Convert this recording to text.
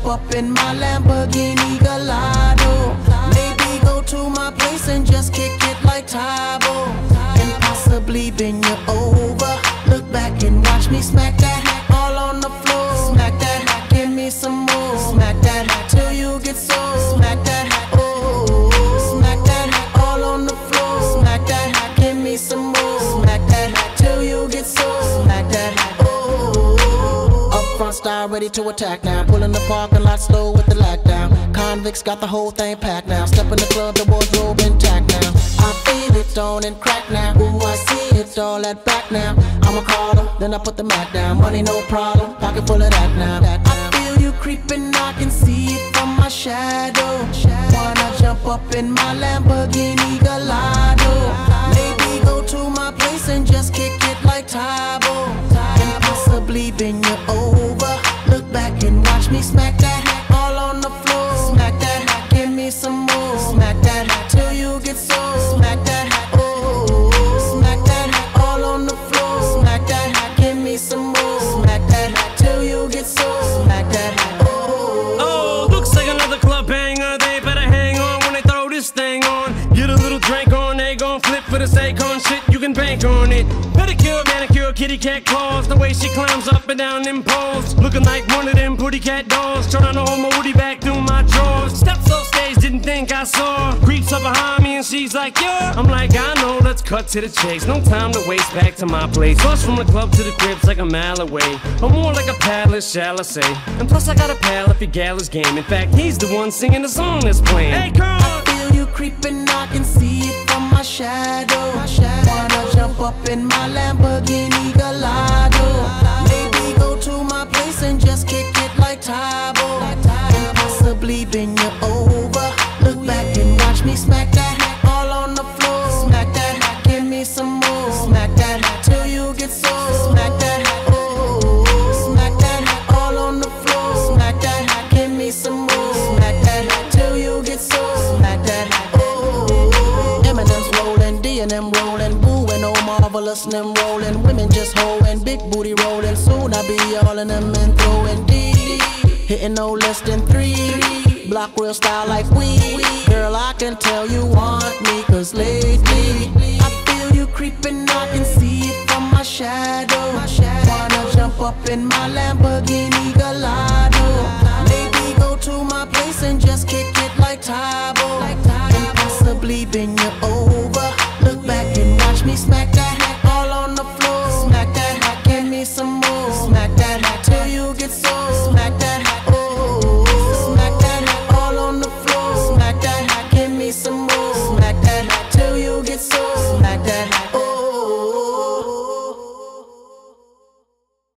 up in my Lamborghini Gallardo. Maybe go to my place and just kick it like Tybo, and possibly bend you over. Look back and watch me smack that all on the floor. Smack that, give me some more. Smack that till you get sore. Smack that, oh, smack that all on the floor. Smack that, give me some more. Smack that till you get sore. Smack that, oh. Up front style ready to attack now. Pulling the parking lot slow with the lockdown. Convicts got the whole thing packed now. Step in the club, the wardrobe intact now. I feel it on and crack now. Ooh, I see it all at back now. I'ma call her, then I put the Mac down. Money no problem, pocket full of that now. I feel you creeping, I can see it from my shadow. Wanna jump up in my Lamborghini Gallardo. Maybe go to my place and just kick it like Tybo, and possibly bend you over. Look back and watch me smack that all on the floor. Smack that, give me some more. Smack that till you get sore. Smack that, oh, smack that all on the floor. Smack that, give me some more. Smack that till you get sore. Smack that, oh. Oh, looks like another club banger. They better hang on when they throw this thing on. Get a little drink on, they gon' flip for the sake on shit. You can bank on it. Pedicure, manicure, kitty cat claws. The way she climbs up and down them poles, looking like one of them pretty cat dolls. Trying to hold my woody back through my drawers. Steps off stage, didn't think I saw. Creeps up behind me and she's like, yeah. I'm like, I know, let's cut to the chase. No time to waste, back to my place. Bus from the club to the crib's like a mile away, or more like a palace, shall I say. And plus I got a pal if your gal is game. In fact, he's the one singing the song that's playing. Hey, girl! I feel you creeping, I can see it from my shadow. Wanna jump up in my Lamborghini Gallardo. Maybe go to my place and just kick it like Tybo, and possibly bend you over. Look back and watch me smack that all on the floor. Smack that, give me some more. Smack that till you get sore. Smack that, oh, smack that all on the floor. Smack that, give me some more. Smack that till you get sore. Smack that, oh. Eminem's rolling, D and M rolling, Boo and oh marvelous and them rolling. Women just holding, big booty rolling. Soon I be all in them and throwing D, hitting no less than 3. Block real style like we. Girl, I can tell you want me, cause lately I feel you creeping, I can see it from my shadow. Wanna jump up in my Lamborghini Gallardo. Maybe go to my place and just kick it like Tybo.